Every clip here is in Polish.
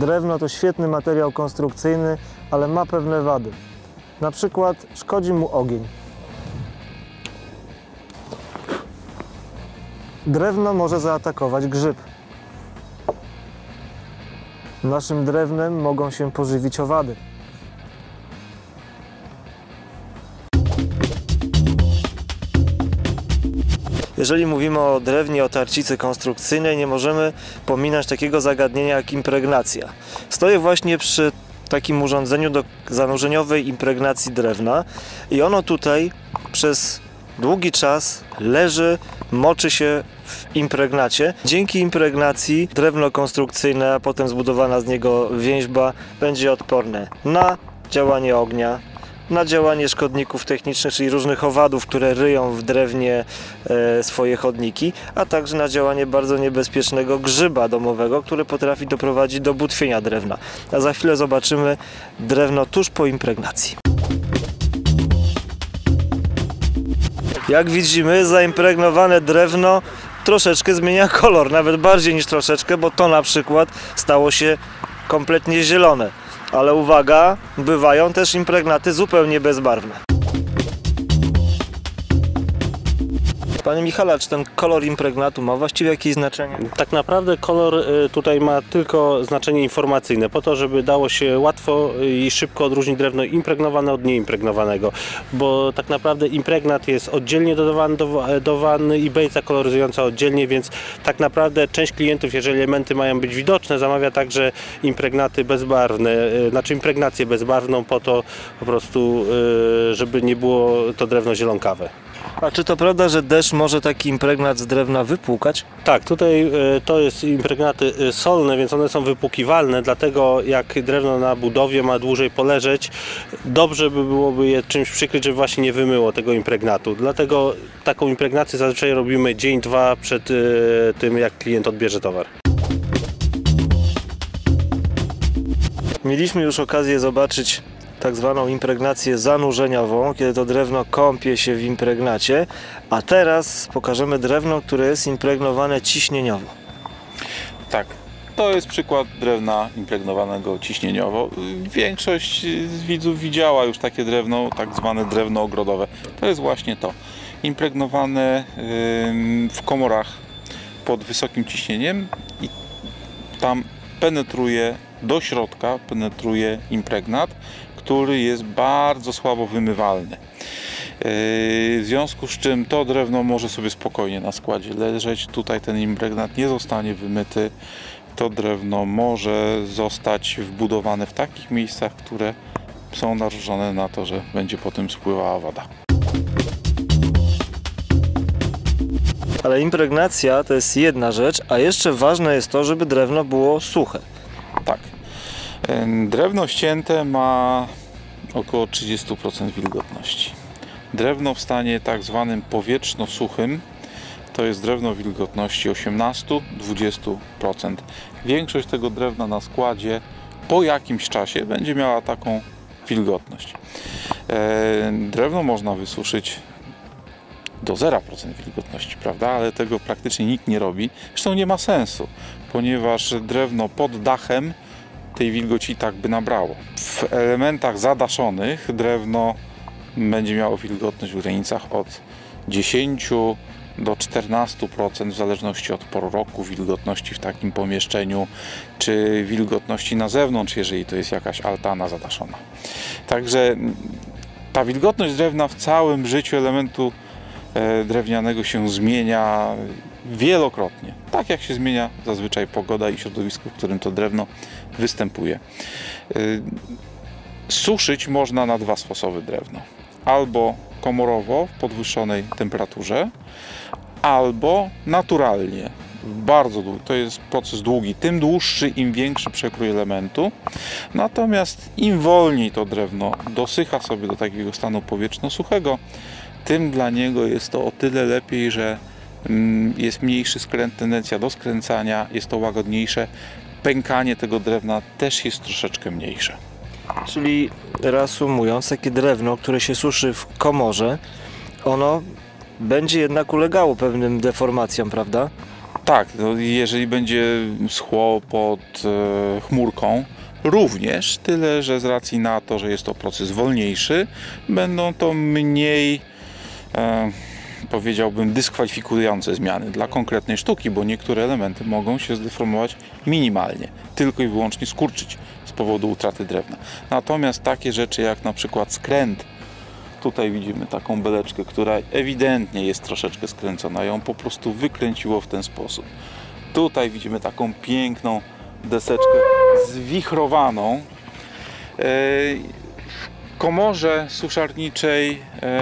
Drewno to świetny materiał konstrukcyjny, ale ma pewne wady. Na przykład szkodzi mu ogień. Drewno może zaatakować grzyb. Naszym drewnem mogą się pożywić owady. Jeżeli mówimy o drewnie, o tarcicy konstrukcyjnej, nie możemy pominąć takiego zagadnienia jak impregnacja. Stoję właśnie przy takim urządzeniu do zanurzeniowej impregnacji drewna i ono tutaj przez długi czas leży, moczy się w impregnacie. Dzięki impregnacji drewno konstrukcyjne, a potem zbudowana z niego więźba będzie odporne na działanie ognia, na działanie szkodników technicznych, czyli różnych owadów, które ryją w drewnie swoje chodniki, a także na działanie bardzo niebezpiecznego grzyba domowego, który potrafi doprowadzić do butwienia drewna. A za chwilę zobaczymy drewno tuż po impregnacji. Jak widzimy, zaimpregnowane drewno troszeczkę zmienia kolor, nawet bardziej niż troszeczkę, bo to na przykład stało się kompletnie zielone. Ale uwaga, bywają też impregnaty zupełnie bezbarwne. Panie Michale, czy ten kolor impregnatu ma właściwie jakieś znaczenie? Tak naprawdę kolor tutaj ma tylko znaczenie informacyjne, po to, żeby dało się łatwo i szybko odróżnić drewno impregnowane od nieimpregnowanego, bo tak naprawdę impregnat jest oddzielnie dodawany do wanny i bejca koloryzująca oddzielnie, więc tak naprawdę część klientów, jeżeli elementy mają być widoczne, zamawia także impregnaty bezbarwne, znaczy impregnację bezbarwną po to po prostu, żeby nie było to drewno zielonkawe. A czy to prawda, że deszcz może taki impregnat z drewna wypłukać? Tak, tutaj to jest impregnaty solne, więc one są wypłukiwalne, dlatego jak drewno na budowie ma dłużej poleżeć, dobrze by byłoby je czymś przykryć, żeby właśnie nie wymyło tego impregnatu. Dlatego taką impregnację zazwyczaj robimy dzień, dwa przed tym, jak klient odbierze towar. Mieliśmy już okazję zobaczyć tak zwaną impregnację zanurzeniową, kiedy to drewno kąpie się w impregnacie, a teraz pokażemy drewno, które jest impregnowane ciśnieniowo. Tak, to jest przykład drewna impregnowanego ciśnieniowo. Większość z widzów widziała już takie drewno, tak zwane drewno ogrodowe. To jest właśnie to, impregnowane w komorach pod wysokim ciśnieniem i tam penetruje do środka, penetruje impregnat, który jest bardzo słabo wymywalny. W związku z czym to drewno może sobie spokojnie na składzie leżeć. Tutaj ten impregnat nie zostanie wymyty. To drewno może zostać wbudowane w takich miejscach, które są narażone na to, że będzie po tym spływała woda. Ale impregnacja to jest jedna rzecz, a jeszcze ważne jest to, żeby drewno było suche. Tak. Drewno ścięte ma około 30% wilgotności. Drewno w stanie tak zwanym powietrzno-suchym to jest drewno wilgotności 18-20%. Większość tego drewna na składzie po jakimś czasie będzie miała taką wilgotność. Drewno można wysuszyć do 0% wilgotności, prawda? Ale tego praktycznie nikt nie robi. Zresztą nie ma sensu, ponieważ drewno pod dachem tej wilgoci tak by nabrało. W elementach zadaszonych drewno będzie miało wilgotność w granicach od 10 do 14% w zależności od pory roku, wilgotności w takim pomieszczeniu, czy wilgotności na zewnątrz, jeżeli to jest jakaś altana zadaszona. Także ta wilgotność drewna w całym życiu elementu drewnianego się zmienia wielokrotnie, tak jak się zmienia zazwyczaj pogoda i środowisko, w którym to drewno występuje. Suszyć można na dwa sposoby drewno. Albo komorowo w podwyższonej temperaturze, albo naturalnie. Bardzo długi. To jest proces długi. Tym dłuższy, im większy przekrój elementu. Natomiast im wolniej to drewno dosycha sobie do takiego stanu powietrzno-suchego, tym dla niego jest to o tyle lepiej, że jest mniejszy tendencja do skręcania, jest to łagodniejsze. Pękanie tego drewna też jest troszeczkę mniejsze. Czyli reasumując, takie drewno, które się suszy w komorze, ono będzie jednak ulegało pewnym deformacjom, prawda? Tak, no, jeżeli będzie schło pod chmurką, również, tyle że z racji na to, że jest to proces wolniejszy, będą to mniej, powiedziałbym, dyskwalifikujące zmiany dla konkretnej sztuki, bo niektóre elementy mogą się zdeformować minimalnie, tylko i wyłącznie skurczyć z powodu utraty drewna. Natomiast takie rzeczy jak na przykład skręt, tutaj widzimy taką beleczkę, która ewidentnie jest troszeczkę skręcona, ją po prostu wykręciło w ten sposób. Tutaj widzimy taką piękną deseczkę zwichrowaną. W komorze suszarniczej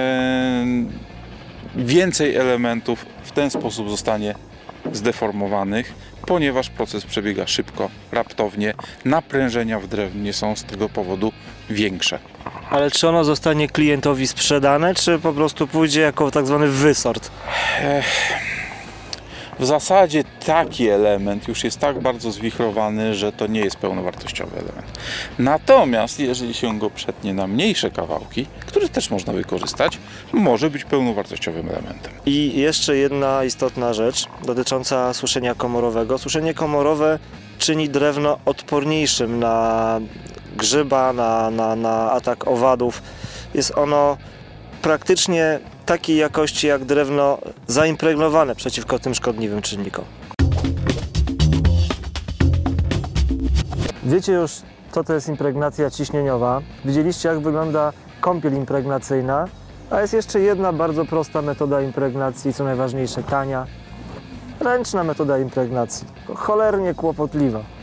więcej elementów w ten sposób zostanie zdeformowanych, ponieważ proces przebiega szybko, raptownie. Naprężenia w drewnie są z tego powodu większe. Ale czy ono zostanie klientowi sprzedane, czy po prostu pójdzie jako tak zwany wysort? W zasadzie taki element już jest tak bardzo zwichrowany, że to nie jest pełnowartościowy element. Natomiast jeżeli się go przetnie na mniejsze kawałki, które też można wykorzystać, może być pełnowartościowym elementem. I jeszcze jedna istotna rzecz dotycząca suszenia komorowego. Suszenie komorowe czyni drewno odporniejszym na grzyba, na atak owadów. Jest ono praktycznie takiej jakości jak drewno zaimpregnowane przeciwko tym szkodliwym czynnikom. Wiecie już, co to jest impregnacja ciśnieniowa. Widzieliście, jak wygląda kąpiel impregnacyjna, a jest jeszcze jedna bardzo prosta metoda impregnacji, co najważniejsze tania, ręczna metoda impregnacji. Cholernie kłopotliwa.